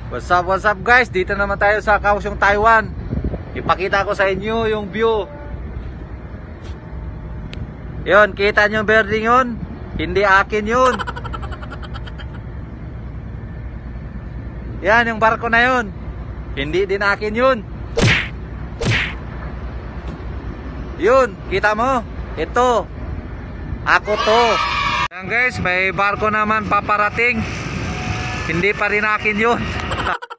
What's up guys? Dito naman tayo sa Kaohsiung, Taiwan. Ipakita ko sa inyo yung view. Yun, kita nyo yung building yun? Hindi akin yun. Yan, yung barko na yun. Hindi din akin yun. Yun, kita mo? Ito. Ako to. Yan guys, may barko naman paparating. Hindi pa rin akin yun.